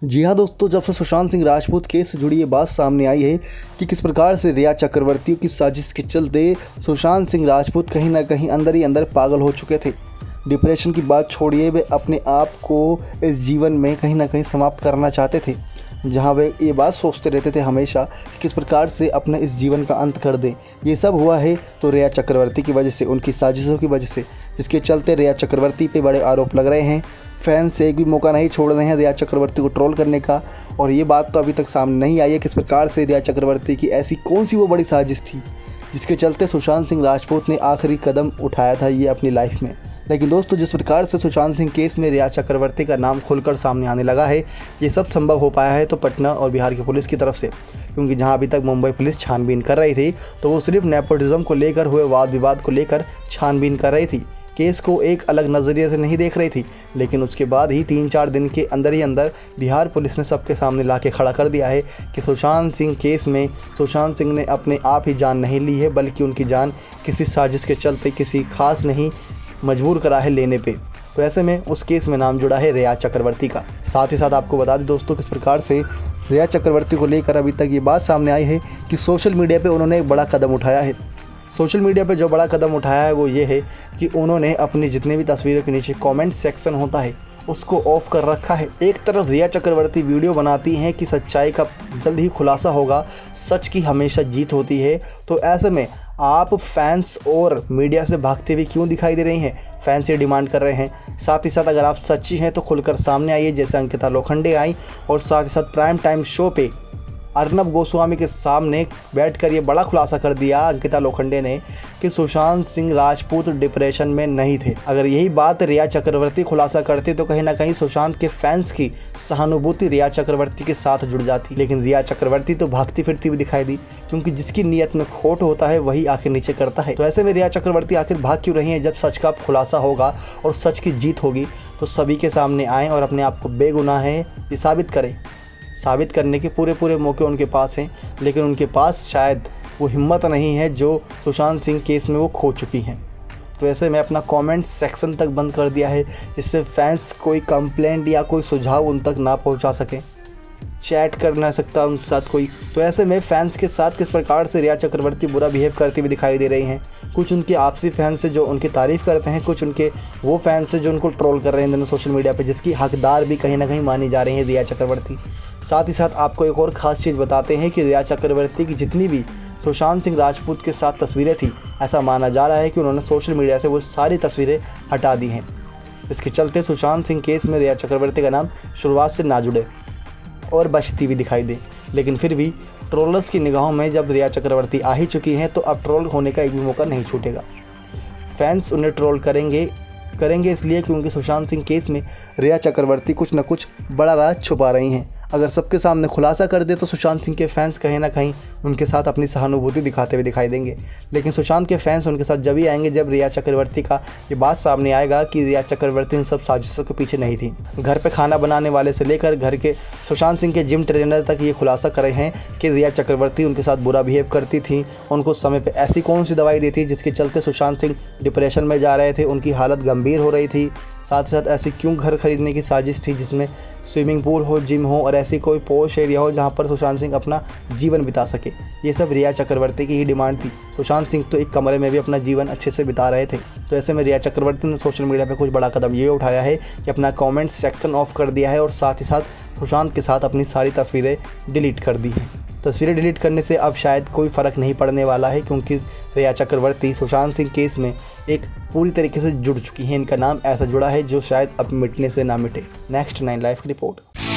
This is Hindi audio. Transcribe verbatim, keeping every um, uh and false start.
जी हाँ दोस्तों, जब से सुशांत सिंह राजपूत केस से जुड़ी ये बात सामने आई है कि किस प्रकार से रिया चक्रवर्ती की साजिश के चलते सुशांत सिंह राजपूत कहीं ना कहीं अंदर ही अंदर पागल हो चुके थे। डिप्रेशन की बात छोड़िए, वे अपने आप को इस जीवन में कहीं ना कहीं समाप्त करना चाहते थे, जहाँ वे ये बात सोचते रहते थे हमेशा कि किस प्रकार से अपने इस जीवन का अंत कर दें। ये सब हुआ है तो रिया चक्रवर्ती की वजह से, उनकी साजिशों की वजह से, जिसके चलते रिया चक्रवर्ती पे बड़े आरोप लग रहे हैं। फैंस से एक भी मौका नहीं छोड़ रहे हैं रिया चक्रवर्ती को ट्रोल करने का। और ये बात तो अभी तक सामने नहीं आई है किस प्रकार से रिया चक्रवर्ती की ऐसी कौन सी वो बड़ी साजिश थी जिसके चलते सुशांत सिंह राजपूत ने आखिरी कदम उठाया था ये अपनी लाइफ में। लेकिन दोस्तों, जिस प्रकार से सुशांत सिंह केस में रिया चक्रवर्ती का नाम खुलकर सामने आने लगा है, ये सब संभव हो पाया है तो पटना और बिहार की पुलिस की तरफ से, क्योंकि जहां अभी तक मुंबई पुलिस छानबीन कर रही थी तो वो सिर्फ नेपोटिज्म को लेकर हुए वाद विवाद को लेकर छानबीन कर रही थी, केस को एक अलग नज़रिए से नहीं देख रही थी। लेकिन उसके बाद ही तीन चार दिन के अंदर ही अंदर बिहार पुलिस ने सबके सामने ला के खड़ा कर दिया है कि सुशांत सिंह केस में सुशांत सिंह ने अपने आप ही जान नहीं ली है, बल्कि उनकी जान किसी साजिश के चलते किसी खास नहीं मजबूर करा है लेने पे। तो ऐसे में उस केस में नाम जुड़ा है रिया चक्रवर्ती का। साथ ही साथ आपको बता दें दोस्तों, किस प्रकार से रिया चक्रवर्ती को लेकर अभी तक ये बात सामने आई है कि सोशल मीडिया पे उन्होंने एक बड़ा कदम उठाया है। सोशल मीडिया पे जो बड़ा कदम उठाया है वो ये है कि उन्होंने अपनी जितने भी तस्वीरों के नीचे कमेंट सेक्शन होता है उसको ऑफ कर रखा है। एक तरफ रिया चक्रवर्ती वीडियो बनाती हैं कि सच्चाई का जल्द ही खुलासा होगा, सच की हमेशा जीत होती है। तो ऐसे में आप फैंस और मीडिया से भागते हुए क्यों दिखाई दे रही हैं? फैंस ये डिमांड कर रहे हैं। साथ ही साथ अगर आप सच्ची हैं तो खुलकर सामने आइए, जैसे अंकिता लोखंडे आई और साथ ही साथ प्राइम टाइम शो पे अर्नब गोस्वामी के सामने बैठकर ये बड़ा खुलासा कर दिया अंकिता लोखंडे ने कि सुशांत सिंह राजपूत डिप्रेशन में नहीं थे। अगर यही बात रिया चक्रवर्ती खुलासा करती तो कहीं ना कहीं सुशांत के फैंस की सहानुभूति रिया चक्रवर्ती के साथ जुड़ जाती। लेकिन रिया चक्रवर्ती तो भागती फिरती हुई दिखाई दी, क्योंकि जिसकी नीयत में खोट होता है वही आखिर नीचे करता है। तो ऐसे में रिया चक्रवर्ती आखिर भाग क्यों रही हैं? जब सच का खुलासा होगा और सच की जीत होगी तो सभी के सामने आएँ और अपने आप को बेगुनाह है ये साबित करें। साबित करने के पूरे पूरे मौके उनके पास हैं, लेकिन उनके पास शायद वो हिम्मत नहीं है जो सुशांत सिंह केस में वो खो चुकी हैं। तो ऐसे में अपना कमेंट सेक्शन तक बंद कर दिया है, जिससे फैंस कोई कंप्लेंट या कोई सुझाव उन तक ना पहुंचा सकें, चैट कर ना सकता उनके साथ कोई। तो ऐसे में फैंस के साथ किस प्रकार से रिया चक्रवर्ती बुरा बिहेव करती हुई दिखाई दे रही हैं। कुछ उनके आपसी फैंस से जो उनकी तारीफ़ करते हैं, कुछ उनके वो फैंस से जो उनको ट्रोल कर रहे हैं दोनों सोशल मीडिया पे, जिसकी हकदार भी कहीं ना कहीं मानी जा रही है रिया चक्रवर्ती। साथ ही साथ आपको एक और ख़ास चीज़ बताते हैं कि रिया चक्रवर्ती की जितनी भी सुशांत सिंह राजपूत के साथ तस्वीरें थी, ऐसा माना जा रहा है कि उन्होंने सोशल मीडिया से वो सारी तस्वीरें हटा दी हैं। इसके चलते सुशांत सिंह केस में रिया चक्रवर्ती का नाम शुरुआत से ना जुड़े और बचती हुई दिखाई दे। लेकिन फिर भी ट्रोलर्स की निगाहों में जब रिया चक्रवर्ती आ ही चुकी हैं तो अब ट्रोल होने का एक भी मौका नहीं छूटेगा। फैंस उन्हें ट्रोल करेंगे करेंगे इसलिए क्योंकि सुशांत सिंह केस में रिया चक्रवर्ती कुछ न कुछ बड़ा राज छुपा रही हैं। अगर सबके सामने खुलासा कर दे तो सुशांत सिंह के फैंस कहीं ना कहीं उनके साथ अपनी सहानुभूति दिखाते हुए दिखाई देंगे। लेकिन सुशांत के फैंस उनके साथ जब ही आएंगे जब रिया चक्रवर्ती का ये बात सामने आएगा कि रिया चक्रवर्ती इन सब साजिशों के पीछे नहीं थी। घर पे खाना बनाने वाले से लेकर घर के सुशांत सिंह के जिम ट्रेनर तक ये खुलासा कर रहे हैं कि रिया चक्रवर्ती उनके साथ बुरा बिहेव करती थी, उनको समय पर ऐसी कौन सी दवाई दी थी जिसके चलते सुशांत सिंह डिप्रेशन में जा रहे थे, उनकी हालत गंभीर हो रही थी। साथ ही साथ ऐसी क्यों घर खरीदने की साजिश थी जिसमें स्विमिंग पूल हो, जिम हो और ऐसी कोई पॉश एरिया हो जहां पर सुशांत सिंह अपना जीवन बिता सके। ये सब रिया चक्रवर्ती की ही डिमांड थी। सुशांत सिंह तो एक कमरे में भी अपना जीवन अच्छे से बिता रहे थे। तो ऐसे में रिया चक्रवर्ती ने सोशल मीडिया पे कुछ बड़ा कदम ये उठाया है कि अपना कमेंट सेक्शन ऑफ कर दिया है और साथ ही साथ सुशांत के साथ अपनी सारी तस्वीरें डिलीट कर दी हैं। तस्वीरें डिलीट करने से अब शायद कोई फ़र्क नहीं पड़ने वाला है, क्योंकि रिया चक्रवर्ती सुशांत सिंह केस में एक पूरी तरीके से जुड़ चुकी हैं। इनका नाम ऐसा जुड़ा है जो शायद अब मिटने से ना मिटे। नेक्स्ट नाइन लाइफ की रिपोर्ट।